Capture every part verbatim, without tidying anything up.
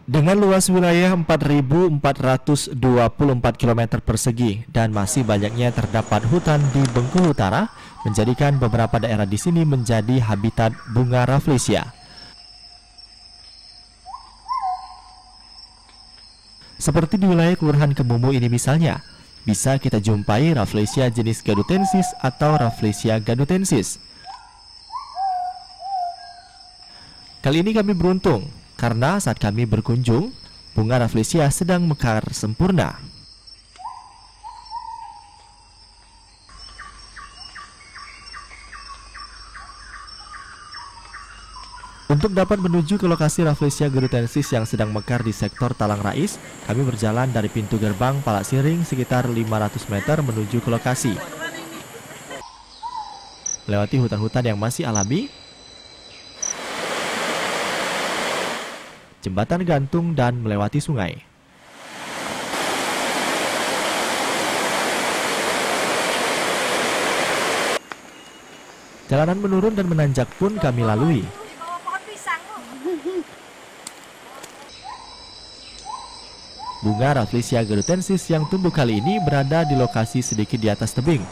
Dengan luas wilayah empat ribu empat ratus dua puluh empat kilometer persegi dan masih banyaknya terdapat hutan di Bengkulu Utara, menjadikan beberapa daerah di sini menjadi habitat bunga Rafflesia. Seperti di wilayah Kelurahan Kemumu ini misalnya, bisa kita jumpai Rafflesia jenis gadutensis atau Rafflesia gadutensis. Kali ini kami beruntung, karena saat kami berkunjung, bunga Rafflesia sedang mekar sempurna. Untuk dapat menuju ke lokasi Rafflesia gadutensis yang sedang mekar di sektor Talang Rais, kami berjalan dari pintu gerbang Palaksiring sekitar lima ratus meter menuju ke lokasi. Melewati hutan-hutan yang masih alami, jembatan gantung, dan melewati sungai. Jalanan menurun dan menanjak pun kami lalui. Bunga Rafflesia gadutensis yang tumbuh kali ini berada di lokasi sedikit di atas tebing.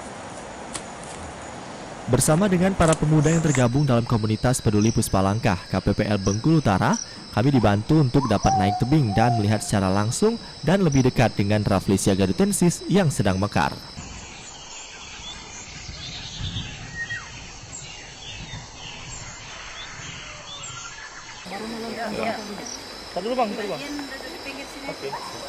Bersama dengan para pemuda yang tergabung dalam komunitas peduli Puspalangkah K P P L Bengkulu Utara, kami dibantu untuk dapat naik tebing dan melihat secara langsung dan lebih dekat dengan Rafflesia gadutensis yang sedang mekar. Tadi dulu bang, tadi bang. Oke.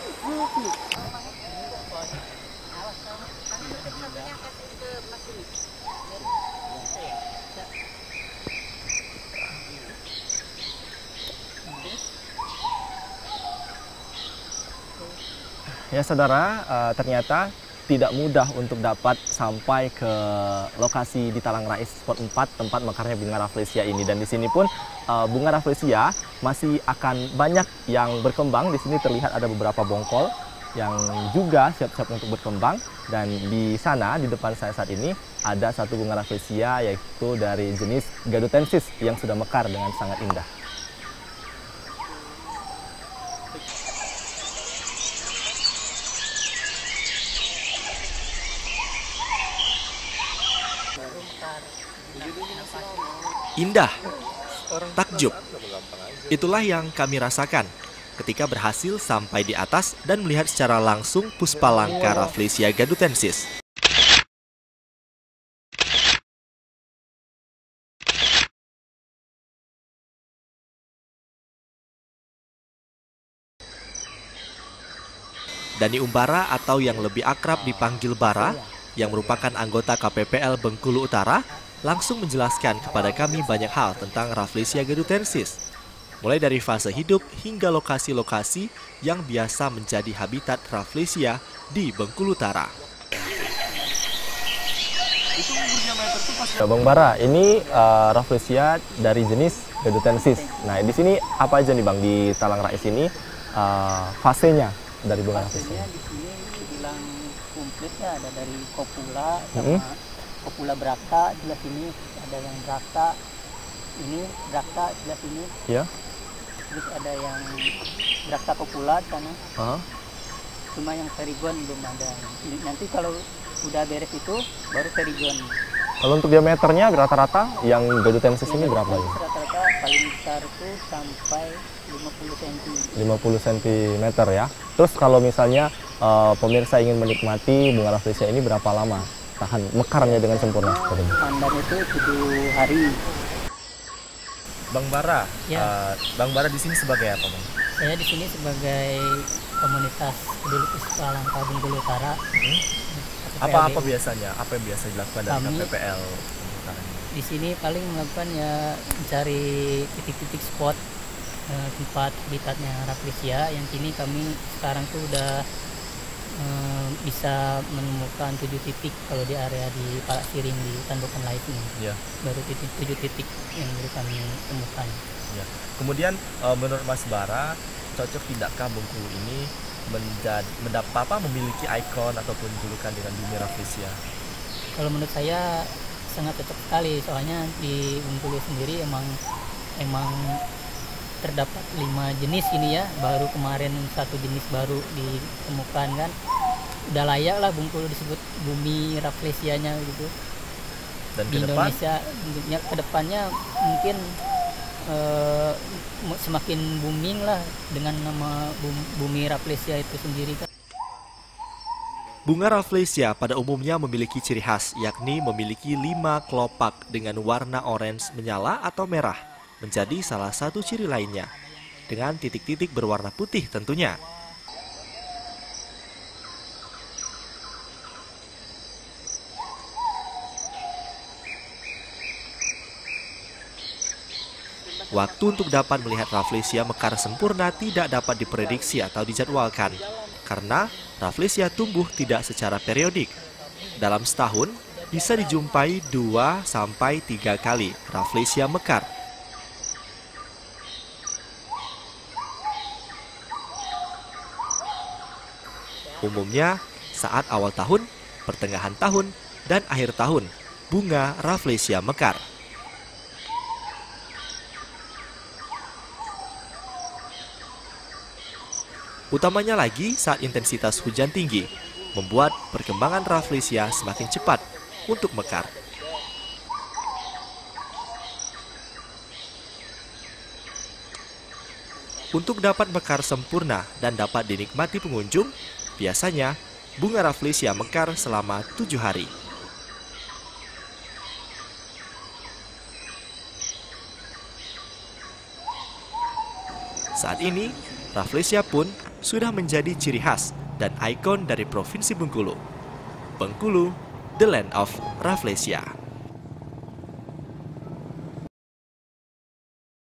Ya saudara, uh, ternyata tidak mudah untuk dapat sampai ke lokasi di Talang Rais Spot empat tempat mekarnya bunga Rafflesia ini. Dan di sini pun uh, bunga Rafflesia masih akan banyak yang berkembang. Di sini terlihat ada beberapa bongkol yang juga siap-siap untuk berkembang. Dan di sana di depan saya saat ini ada satu bunga Rafflesia yaitu dari jenis gadutensis yang sudah mekar dengan sangat indah. Indah, takjub, itulah yang kami rasakan ketika berhasil sampai di atas dan melihat secara langsung Puspalangkah Rafflesia gadutensis. Dani Umbara atau yang lebih akrab dipanggil Bara, yang merupakan anggota K P P L Bengkulu Utara, langsung menjelaskan kepada kami banyak hal tentang Rafflesia gadutensis, mulai dari fase hidup hingga lokasi-lokasi yang biasa menjadi habitat Rafflesia di Bengkulu Utara. Bang Bara, ini uh, Rafflesia dari jenis gadutensis. Nah, di sini apa aja nih Bang di Talang Rais ini uh, fasenya dari bunga Rafflesia? Di sini dibilang komplit ya, ada dari kopula sama Mm-hmm. kopula bracta, sebelah sini ada yang bracta, ini bracta sebelah sini. Ya. Terus ada yang bracta kopula di sana. Uh-huh. Cuma yang perigon belum ada. Nanti kalau udah beres itu baru perigon. Kalau untuk diameternya rata-rata yang gadutensis ini berapa ya? Rata-rata paling besar itu sampai lima puluh sentimeter. lima puluh sentimeter ya. Terus kalau misalnya uh, pemirsa ingin menikmati bunga Rafflesia ini berapa lama tahan mekarnya dengan sempurna? Standar itu tujuh hari. Bang Bara, Ya. uh, Bang Bara di sini sebagai apa, Bang? Saya di sini sebagai komunitas peduli Puspalangkah Bengkulu Utara. Hmm? Apa-apa biasanya? Apa yang biasa dilakukan dari Kami- K P P L Bengkulu Utara ini? Di sini paling melakukan ya mencari titik-titik spot eh, tempat habitatnya Rafflesia yang kini kami sekarang tuh udah eh, bisa menemukan tujuh titik kalau di area di Palaksiring di Tandukan Lait ini. Ya. Baru titik tujuh titik yang baru kami temukan. Ya. Kemudian uh, menurut Mas Bara, cocok tidakkah Bengkulu ini menjadi mendapat apa memiliki ikon ataupun julukan dengan bumi Rafflesia? Kalau menurut saya sangat cocok sekali, soalnya di Bengkulu sendiri emang emang terdapat lima jenis ini ya, baru kemarin satu jenis baru ditemukan kan. Udah layak lah Bengkulu disebut bumi Rafflesianya gitu. Dan Di ke depan, Indonesia ya, kedepannya mungkin eh, semakin booming lah dengan nama bumi Rafflesia itu sendiri kan. Bunga Rafflesia pada umumnya memiliki ciri khas, yakni memiliki lima kelopak dengan warna orange menyala atau merah, menjadi salah satu ciri lainnya, dengan titik-titik berwarna putih tentunya. Waktu untuk dapat melihat Rafflesia mekar sempurna tidak dapat diprediksi atau dijadwalkan, karena Rafflesia tumbuh tidak secara periodik. Dalam setahun, bisa dijumpai dua sampai tiga kali Rafflesia mekar. Umumnya, saat awal tahun, pertengahan tahun, dan akhir tahun, bunga Rafflesia mekar. Utamanya lagi saat intensitas hujan tinggi, membuat perkembangan Rafflesia semakin cepat untuk mekar. Untuk dapat mekar sempurna dan dapat dinikmati pengunjung, biasanya bunga Rafflesia mekar selama tujuh hari. Saat ini, Rafflesia pun sudah menjadi ciri khas dan ikon dari Provinsi Bengkulu. Bengkulu, the land of Rafflesia.